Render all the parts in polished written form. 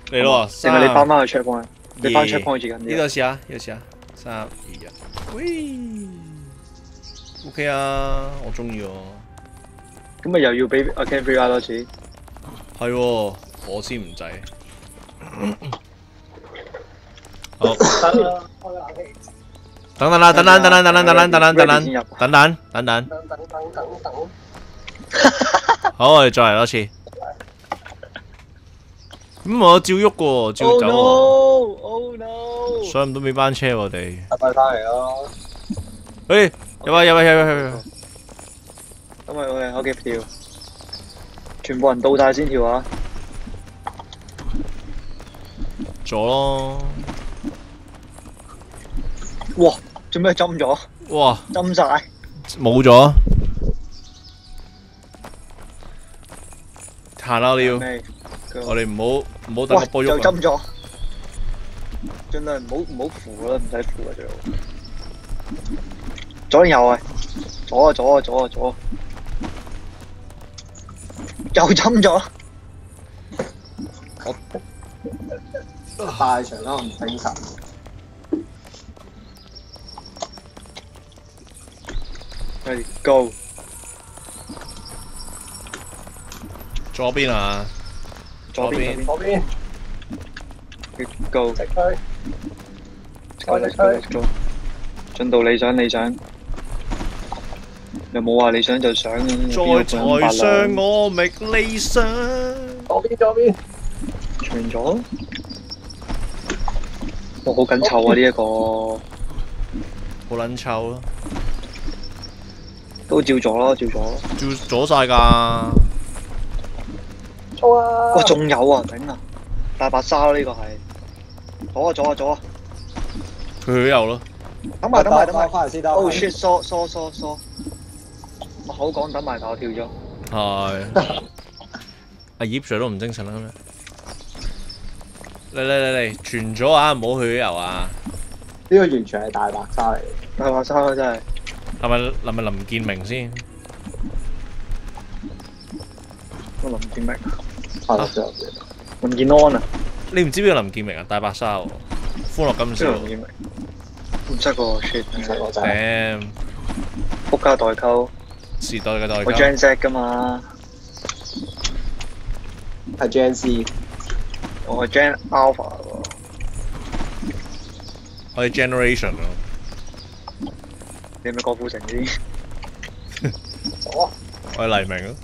嚟咯， 定係你翻返去 checkpoint？你翻 checkpoint 最緊要。 呢度試下，呢度試下，3、2、1，喂 ，OK 啊，我中意喎。 咁咪又要俾阿 Ken free 多次？ 係喎，我先唔制。好。等等啦，等等，好，我哋再嚟多次。咁我照喐喎，照走喎。 Oh no！ 上唔到尾班車我哋。 快翻嚟咯！ 誒，有啊！ 咁咪我幾跳？全部人到晒先跳啊！ 咗咯。 哇！做咩針咗？ 哇！ 針晒！ 冇咗。行啦，你要。我哋唔好等個波喐。 就針咗。盡量唔好扶啦，唔使扶啊最好。左定右啊？左。又針咗。 大場都唔精神。 係 go。 左邊啊！ 左邊。go。 直區。 go。進度理想。有冇話你想就想？ 在台上我覓理想。 左邊。 傳咗。我好緊湊啊！呢一個。 好撚臭咯。 都照咗咯，照咗晒㗎。 衝啊！ 哇，仲有啊，頂啊！大白鯊呢個係。左啊！ 佢有咯。 等埋。 翻嚟先得。 Oh shit！疏。我口講等埋，但我跳咗。 係。阿葉 Sir 都唔精神啦咩？嚟，傳咗啊！唔好去油啊！ 呢個完全係大白鯊嚟。 大白鯊啊，真係。 係咪林建明先？ 林建明。 係林建安啊！ 你唔知邊個林建明啊？大白鯊喎，歡樂今宵。 林建明。唔識喎 shit！ 唔識我真係。 仆家代溝。 時代嘅代溝。 我 Gen Z 㗎嘛。 係 Gen Z。 我係 Gen Alpha 喎。 我係 Generation 咯。 你係咪郭富城先？ 左。 我係黎明咯。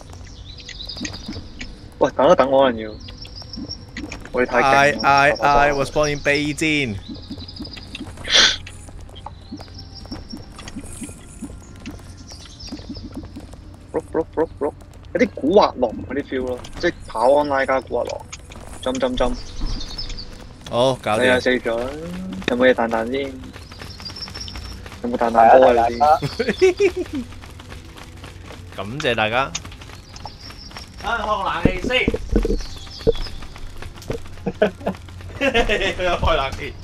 喂，等一等，可能要。我哋太勁啦。 I was born in Beijing。有啲古惑龍嗰啲 feel 咯，即係跑 online 加古惑龍，針。好，搞掂。 你又死咗，有冇嘢彈先？有冇彈波啊？你先。 感謝大家。開個冷氣先。佢有開冷氣。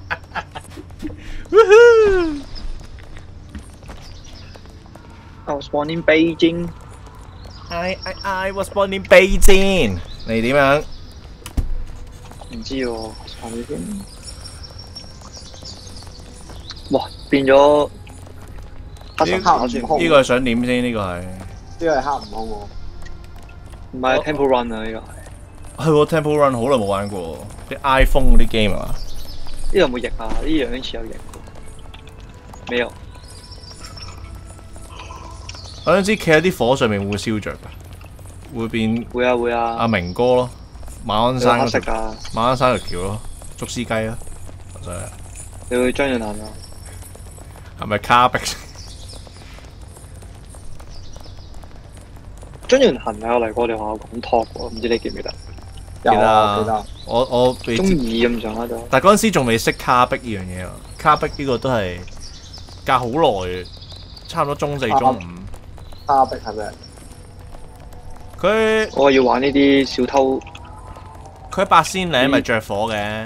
I was born in Beijing。 I was born in Beijing。你點樣？ 唔知喎，查你先。哇，變咗黑神黑孫悟空。 呢個係想點先？呢個係。 呢個係黑悟空喎。 唔係 Temple Run 啊，呢個係。 係喎 Temple Run 好耐冇玩過，啲 iPhone 嗰啲 game 啊。 呢個有冇翼啊？呢樣好似有翼。未有。 我想知企喺啲火上面會燒着㗎，會變。 會啊。 阿明哥咯，馬鞍山嗰條。 馬鞍山條橋咯，捉司雞咯，真係。 你會張潤衡啊？ 係咪卡壁？ 張潤衡有嚟過我哋學校講 talk 喎，唔知你記唔記得？ 有啊，記得。 我中意咁上下就。 但嗰陣時仲未識卡壁呢樣嘢啊，卡壁呢個都係隔好耐，差唔多中四中五。 卡壁係咩？ 我要玩呢啲小偷。 佢喺八仙嶺咪着火嘅，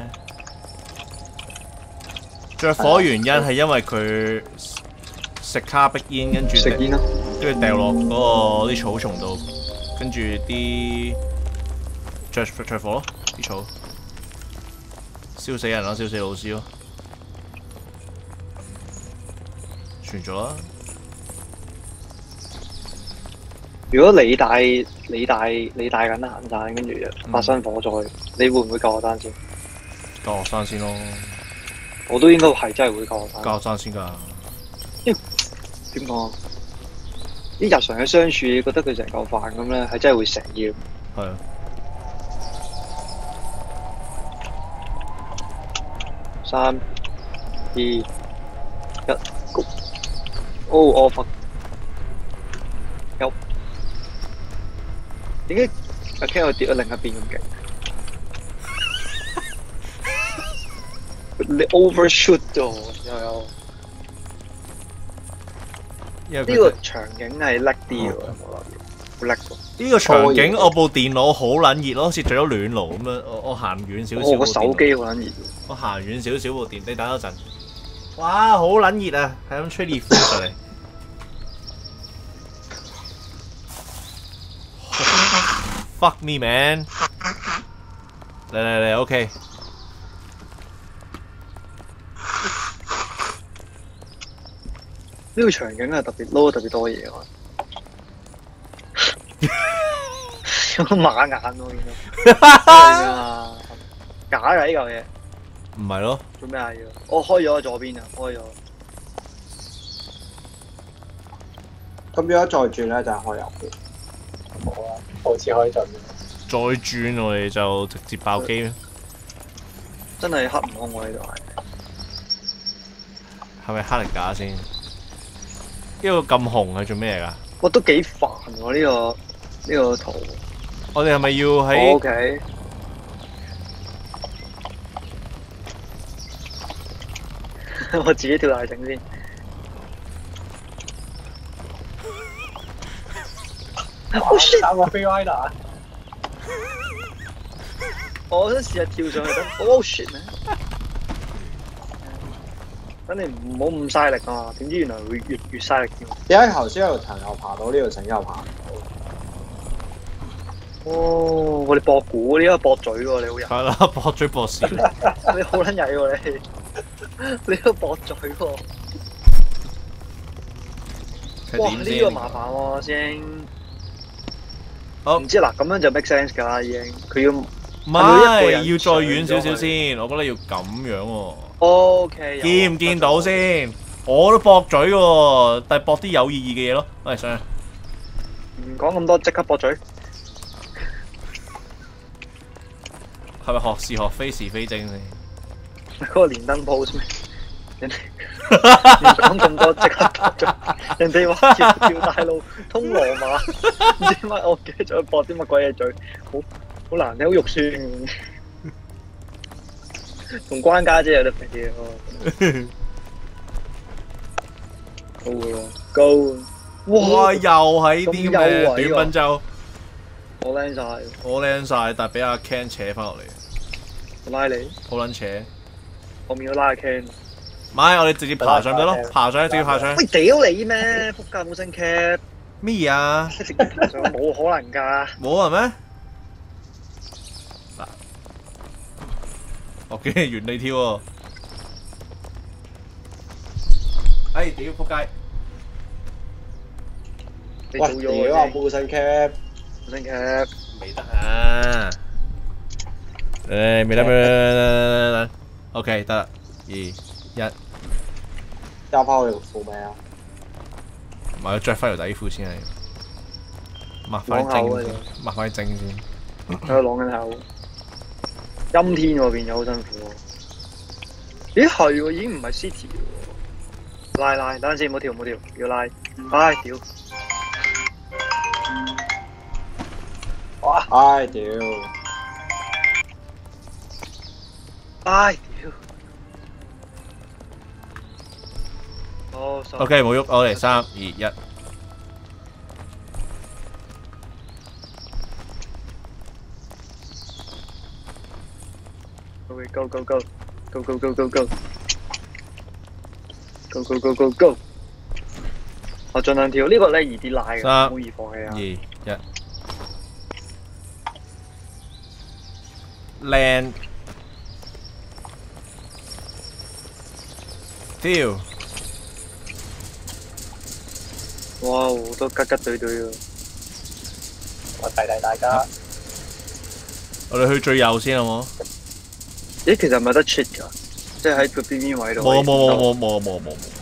着火原因係因為佢食卡壁煙，跟住食煙咯， 跟住掉落嗰個啲草叢度，跟住啲着火咯啲草。 燒死人咯，燒死老師咯，傳咗啦。 如果你帶緊行山，跟住發生火災，你會唔會救我單先？ 救學生先咯， 我都應該係真係會救學生。 救學生先㗎。 點講？啲日常嘅相處，你覺得佢成嚿飯咁咧，係真係會成要。 係啊。 3、2、1 ，Go！ 我佛有點解阿 Ken 我跌咗另一邊咁勁？你 overshoot 咗又有。呢個場景係叻啲喎，好叻喎！ 呢個場景我部電腦好撚熱咯，好似着咗暖爐咁樣。我行遠少少。 我個手機好撚熱。 我行遠少少部電，你等一陣。哇，好撚熱啊！係咁吹熱風上嚟。Fuck me man！嚟 ，OK。 呢個場景係特別撈特別多嘢喎，有個馬眼喎，見到假㗎呢嚿嘢， 唔係咯？ 做咩啊要？我開咗左邊啊，開咗。 咁如果再轉咧，就係開右邊。好啦，好似可以盡。 再轉我哋就直接爆機啦。 真係黑唔空喎呢度係咪黑力架先？呢個咁紅係做咩嚟㗎？ 哇，都幾煩喎呢個圖。 我哋係咪要喺 ？OK。我自己跳大繩先。Oh shit！ 打個飛 rider。 我想試下跳上去等。Oh shit！等你唔好咁嘥力啊嘛，點知原來會越嘥力添。 點解頭先喺度騰又爬到呢度繩又爬唔到？ 哦，我哋駁鼓，呢個駁嘴喎，你好人。 係啦，駁嘴駁線。 你好撚曳喎你，你個駁嘴喎。哇！呢個麻煩喎，師兄。 好。 唔知嗱，咁樣就 make sense 㗎啦，已經。佢要唔係要再遠少少先，我覺得要咁樣喎。 OK。 見唔見到先？我都駁嘴喎，但係駁啲有意義嘅嘢咯。喂，上去。 唔講咁多，即刻駁嘴。 係咪學是學非是非精先？ 嗰個連登 post 咩？人哋唔講咁多，即刻駁嘴。人哋話條大路通羅馬，唔知乜我唔記得咗駁啲乜鬼嘢嘴，好難聽，好肉酸。同關家姐有得比嘅高喎，高哇！又係啲咩短賓州？ 我靚晒， 我靚晒，但係俾阿 Ken 扯翻落嚟。 我拉你， 好撚扯。 後面要拉 Ken。 唔係，我哋直接爬上得咯，爬上去直接爬上去。 喂，屌你咩？仆街冇升 cap。 咩啊？ 直接爬上冇可能㗎。 冇啊咩？嗱，我竟然原地跳喎！哎，屌仆街！ 喂，屌啊！冇升 cap， 冇升 cap。 未得啊！誒，未得。OK，得啦，2、1。 交翻我條褲未啊？ 唔係，我着翻條底褲先係。抹翻啲精先，抹翻啲精先。 喺度啷緊口，陰天喎，變咗好辛苦喎。咦係喎，已經唔係 city 喎。拉，等陣先，唔好跳，要拉。唉，屌！哇！ 唉，屌！ 唉，屌！哦 OK， 冇喐，我嚟3、2、1。 Go！我盡量跳，呢個咧易啲拉嘅，唔好易放棄啊。 2、1。land 屌！ 哇，好多吉吉對對喎。 我提提大家， 我哋去最右先好冇？ 咦，其實咪得 cheat 㗎？即係喺個邊邊位度。 冇。